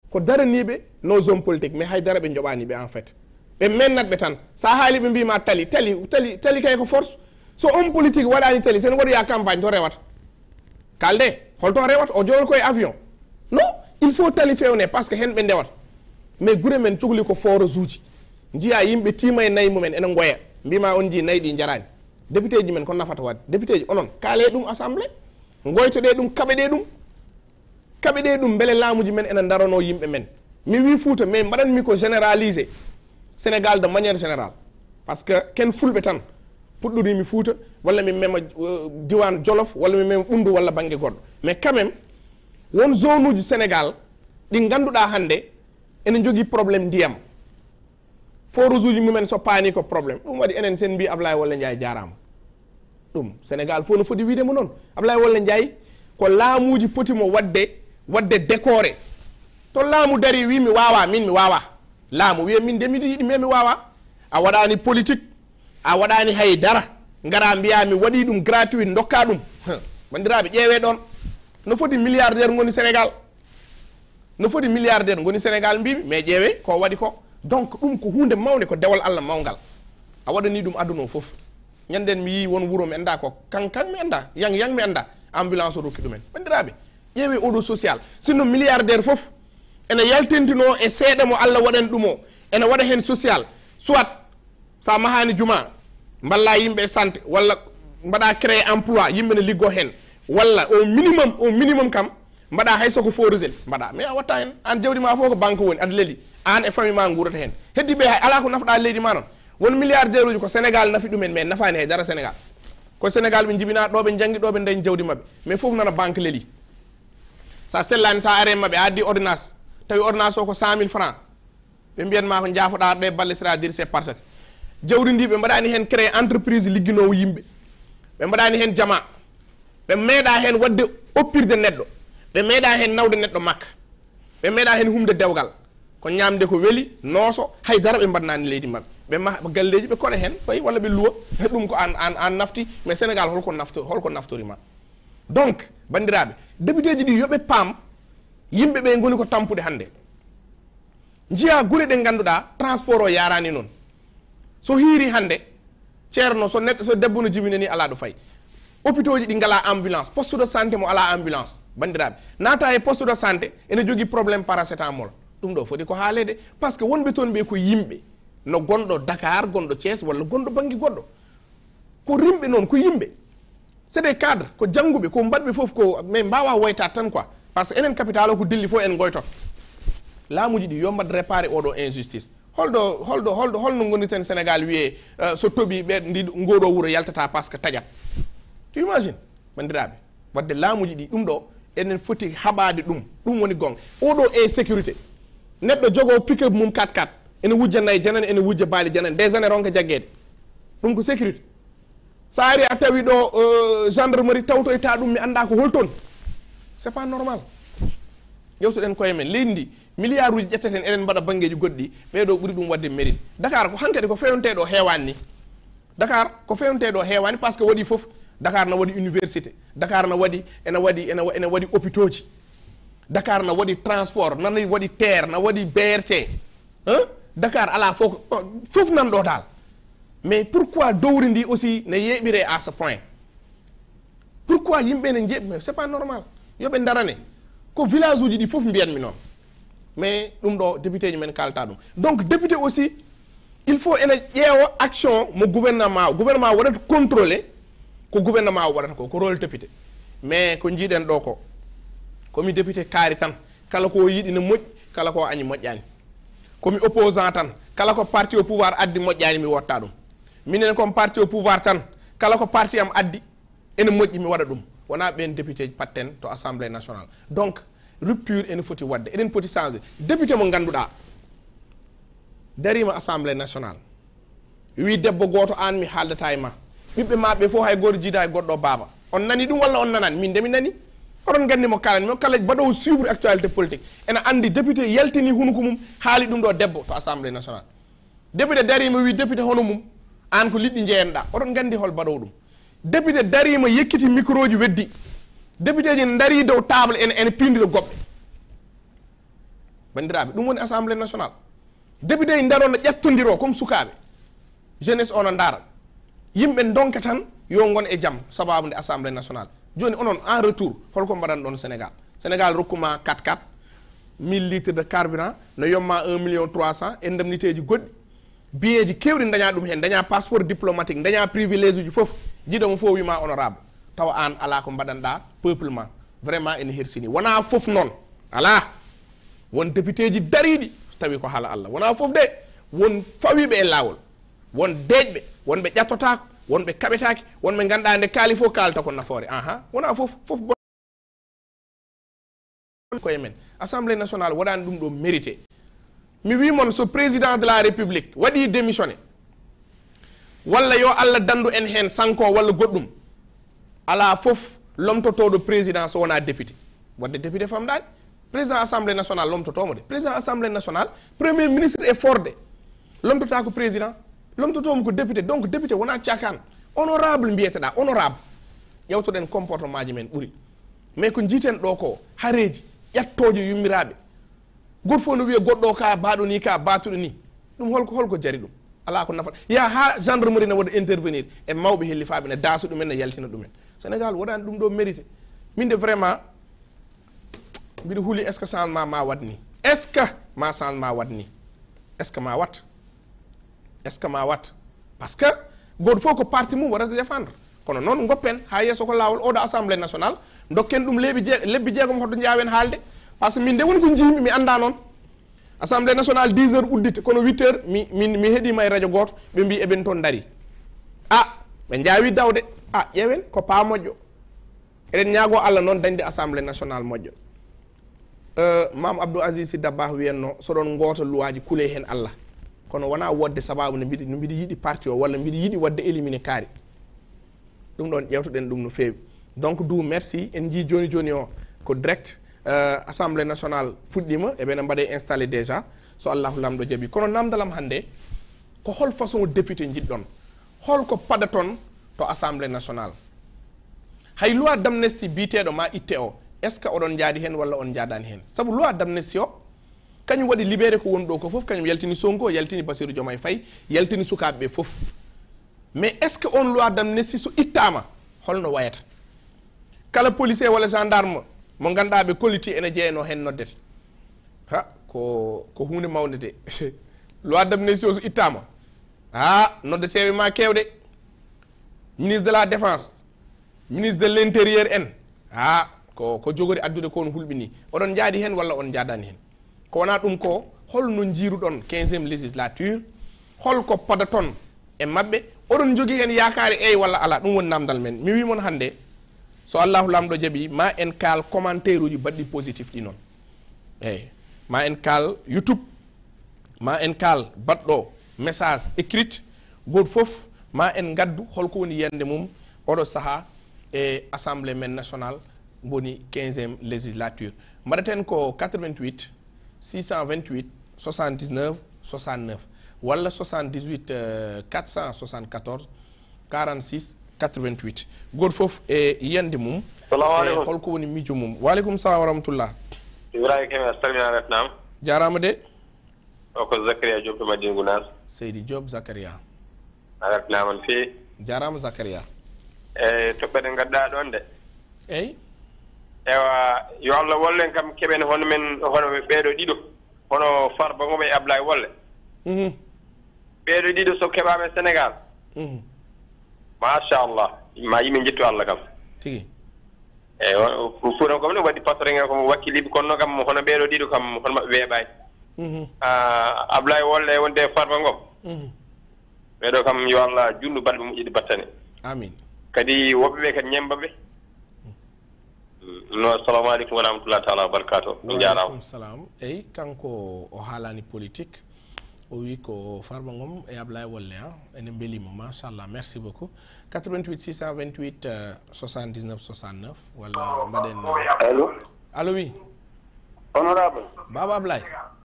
ko daraniɓe nos hommes politiques mais haydara ɓe joɓaniɓe en fait ɓe mennatɓe tan sa haali ɓe mbima tali kay ko force so homme politique waɗani tali sen waɗoya campagne to rewata kalde holto rewata o jogol koye avion non il faut tali fewne par ce que hen ɓe ndewata mais gure men cohli ko forage uji jiya yimɓe tima e nayyi mumen ene goya mbima on ji nayyi ɗi jarani député ji men ko nafata wadde député ji onon kaale ɗum assemblée goytoɗe ɗum kaɓeɗe ɗum beele laamuji men ene darano yimɓe men mi wi Fouta mais mbaɗanmi ko généraliser Sénégal de manière générale par ce que ken fulɓe tan puɗɗorimi Fouta walla mi mema diwan Jolof walla mi mema ɓundu walla banggue goɗɗo mais quand même won zone uji Sénégal ɗi ganduɗa hande ene jogui probléme ndiyam forage uji mumen so paani ko probléme ɗum waɗi enen sen mbi Ablaye Walla Ndiaye jarama ɗum Sénégal fof no foti widemo noon Ablaye Walla Ndiaye ko laamuji potimo wadde décoré to laamu dari wi mi wawa min mi wawa laamu wiya min de miɗo yiɗi mais mi wawa a waɗani politique a waɗani haydara gara mbiya mi waɗi ɗum gratuit dokka ɗum bandiraɓe ƴeewe ɗon no foti milliardaire goni Sénégal mbimi mais ƴeewe ko waɗi ko donc ɗum ko hunde mawde ko dewal Allah mawgal a waɗani ɗum aduna o foof ñanden mi yi won wuuro mi anda ko kankan mi anda yang mi anda ambulance o rokki ɗumen bandiraɓe ƴeewe oɗo social sinno milliardaire foof ene yaltintino e seeɗa mo Allah waɗani ɗum o ene waɗa hen social soit sa mahani juma mballa yimɓe santé walla mbaɗa créé emploi yimɓe ne liggo hen walla au minimum kam mbaɗa hay soko forugel mbaɗa mais a watta hen an jawdi ma fof ko banque woni aɗa leeli an e famille ma gurata hen heddi ɓe hay ala ko nafɗa leydi ma noon won milliardaire uji ko Sénégal nafi ɗumen mais nafani hay dara Sénégal ko Sénégal ɓe jibina ɗo ɓe jangi ɗo ɓe dañi jawdi mabɓe mais fof nana banque leeli sa sellani sa are mabɓe a addi ordonnance tawi ordonnance o ko 100 000 francs ɓe mbiyanma ko jaafoɗa ɗe balle c'est-à-dire c'est parce que jawdi ndi ɓe mbaɗani hen créé entreprise ligginowo yimɓe ɓe mbaɗani hen jama ɓe meeɗa hen wadde oppirde neɗɗo ɓe meeɗa hen nawde neɗɗo makka ɓe meeɗa hen humde dewgal ko ñamde ko weeli nooso haydara ɓe mbaɗnani leydi mabɓe ɓe ma galleji ɓe koɗa hen fayi walla ɓe luwa ɗum ko an nafti mais Sénégal holko naftorima donc bandiraɓe député ji ɗi yoɓe paam yimɓe ɓe goni ko tampude hande jiya gure ɗe ganduɗa transport o yarani noon so hiiri hande ceerno so debbo no jibinani ala ɗo fayi hôpitaux ji ɗi ngala ambulance poste de santé mo ala ambulance bandiraɓe naata e poste de santé ene jogui probléme paracétamol ɗum ɗo foti ko haalede par ce que wonɓe toon ɓe ko yimɓe no gonɗo Dakar gonɗo Thiès walla gonɗo banggue goɗɗo ko rimɓe noon ko yimɓe c'est des cadres ko jangguɓe ko mbaɗɓe foof ko mais mbawa woytat tan quoi par ce que enen capital o ko dilli fof en goytot laamuji ɗi yo mbad réparé oɗo injustice holno gonirten Sénégal wiye so tooɓi ɓe ndi ngoɗo wuuro yaltata par ce que taƴat tu imagine bandiraɓe wadde laamuji ɗi ɗum ɗo enen foti haɓade ɗum woni gonga oɗo e sécurité neɗɗo jogo pick-up mum 4x4 ene wujja nayyi janane ene wujja baali janane des années ronka jagguede ɗum ko sécurité sa ari a tawi ɗo gendarmerie tawtoyta ɗum mi anda ko holton c'est pas normal yewtuɗen koye men leydi ndi milliard uji ƴetteten eɗen mbaɗa banggueji goɗɗi ɓeɗo ɓuuri ɗum wadde mérite Dakar ko hankkadi ko fewnteɗo heewani ni Dakar ko fewnteɗo heewani par ce que waɗi foof Dakar na waɗi université Dakar na waɗi ene waɗi hôpitaux ji Dakar na waɗi transport nana waɗi terre na waɗi BRT Dakar ala fof nan ɗo dal mais pourquoi dowri ndi aussi ne yeɓire à ce point pourquoi yimɓe ne jeeɓi c'est pas normal yoɓe darane ko village uji ɗi fof mbiyanmi noon mais ɗum ɗo député ji men kalta ɗum donc député aussi il faut ene ƴeewa action mo gouvernement waɗata contrôlé ko gouvernement o waɗata ko rôle député mais ko jiiɗen ɗo ko komi député kaari tan kala ko yiɗi ne moƴƴi kala ko añi moƴƴani komi opposant tan kala ko parti au pouvoir addi moƴƴani mi wotta ɗum minen comme parti au pouvoir tan kala ko parti am addi ene moƴƴi mi waɗa ɗum wona ɓen député ji patten to assemblée nationale donc rupture ene foti wadde eɗen poti changer député mo ganduɗa darima assemblée nationale wi debbo goto an mi haaldata e ma ɓiɓɓe maɓe fof hay goto jiida e goɗɗo baaba on nani ɗum walla on nanani min de mi nani oɗon gandi mo kalani mo kala baɗowo suivre actualité politique ene andi député yaltini hunuko mum haali ɗum ɗo debbo to assemblée nationale député darima wi député hono mum an ko liɗɗi jeeyanɗa oɗon gandi hol baɗowo ɗum député darima yekkiti micro ji weddi député ji dari dow table ene pindira goɓɓe bandiraɓe ɗum woni assemblée nationale député en darono ƴettodiro comme sukaɓe jeunesse ono daara yimɓe donka tan yo gon e jaam sababude assemblée nationale joni onon en retour holko mbaɗan ɗon sénégal rokkuma 4x4 1000 litres de carburant no yomma 1 300 000 indemnité ji goɗɗi biyeji kewɗi daña ɗum hen daña passeport diplomatique daña privilège uji foof jiɗomo fof wima honorable tawa an ala ko mbaɗanɗa peuplement vraiment ene hersini wona foof noon ala won député ji dariɗi tawi ko haala Allah wona foof de won fawiɓe e lawol won deƴɓe wonɓe ƴattotako wonɓe kaɓetaki wonɓe ganduɗa nde kaali fof kalta ko nafoore wona foof koye men assemblée nationale waɗani ɗum ɗo mérité mi wimon so président de la république waɗi démissionné walla yo Allah dandu en hen sanko walla goɗɗum ala foof lomtotoɗo président so wona député wadde député famɗani président assemblée nationale lomtotomo de président assemblée nationale premier ministre e forde lomtota ko président lomtotomo ko député donc député wona cakan honorable mbiyeteɗa honorable ƴewtoɗen comportement ji men ɓuuri mais ko jiiten ɗo ko hareji ƴattoje yummiraɓe goto fof no wiya goɗɗo ka baɗo ni ka batuɗo ni ɗum holko jari ɗum ala ko nafa ya ha gendarmerie ne waɗa intervenir e mawɓe hellifaɓe ne daasa ɗumen ne yaltina ɗumen sénégal waɗani ɗum ɗo mérité min de vraiment mbiɗa huuli est ce que changement ma wat ni est ce que ma changement wat ni est ce que ma wat est ce que ma wat par ce que goto fof ko parti mum waɗata défendre kono noon goppen ha yesso ko lawol oɗo assemblée nationale dokken ɗum lebbi jeegom hoto jawen haalde par ce que min de woni ko jiimi mi anda noon assemblée nationale 10 heures uddite kono 8 heures mi heeɗima e radio goto ɓe mbi eɓen toon daari ɓe jaawi dawde ƴeewen ko pa moƴƴo eɗen ñaago Allah noon dañde assemblée nationale moƴƴo mam Abdou Aziz Sy Dabakh wiyanno soɗon goota luwaji kuule hen Allah kono wona wodde sababu no mbiɗa yiiɗi parti o walla mbiɗa yiiɗi wadde éliminer kaari ɗum ɗon ƴewtoɗen ɗum no feewi donc du merci en jii joni o ko direct assemblée nationale fuɗɗima eɓene mbaɗe installé déjà so allahu lamɗo jaaɓi kono namdalam hannde ko hol façon député jiɗɗon holko paɗa toon to assemblée nationale hay loi d'amnesty biteɗo ma itte o est ce que oɗon jaadi hen walla on jaadani hen saabu loi d'amnesty o kañum waɗi libéré ko woni ɗo ko foof kañum yaltini Sonko yaltini Bassirou Diomaye Faye yaltini sukaɓeɓe foof mais est ce que on loi d'amnesty so ittama holno wayata kala policier walla gendarme mo ganduɗa ɓe kolliti ene jeeyano hen noddete ko hunde mawde de loi d'amnesty o so ittama noddeteɓe ma kewɗe ministre de la défense ministre de l'intérieur en ko jogori addude ko on hulɓini oɗon jaadi hen walla on jaadani hen ko wona ɗum ko holno jiiruɗon 15e législature holko pada ton e mabɓe oɗon jogui hen yakare walla ala ɗum woni namdal men mi wimon hannde so allahu lamɗo jaaɓi ma en kaal commentaire uji baɗɗi positif ɗi noon ma en kaal YouTube ma en kaal baɗɗo message écrite goto foof ma en gaddu holko woni yiyande mum oɗo saaha e assemblée men nationale woni 15e législature mbaɗaten ko 88 628 79 69 walla 78 474 46 88 goto foof e yiyande mum holko woni miijo mum waleykum salam wa rahmatullah Ibrahima Kébé a salminama Vietnam jarama de o ko Zakaria Diop to Madina Gounass Seydi Diop Zakaria a weltanama no feewi jarama Zakaria toɓɓeɗe gadduɗa ɗon de eyi ewa yo Allah wollen kam keɓen hono men hono ɓeeɗo ɗiɗo hono Farba Ngom e Ablaye Wolle ɓeeɗo ɗiɗo so keɓama e Sénégal machallah ma yimɓe jettu Allah kam tigi eyi fuuran kom ne waɗi patron komo wakkiliɓe konno kam hono ɓeeɗo ɗiɗo kam hono maɓɓe weeɓani Ablaye Wolle wonde Farba Ngom ɓeeɗo kam yo Allah junnu balɓe moƴƴiɗi battane amin kadi woɓɓeɓe kadi ñembaɓe no assalamu aleykum wa rahmatullah taala wa barakatuh min jarama waaleykum salam eyi kanko o haalani politique o wi ko Farba Ngom e Ablaye Wolle ene beelimo machallah merci beaucoup 88 628 79 69 walla mbaɗen allo allo oui honorable Baba Ablaye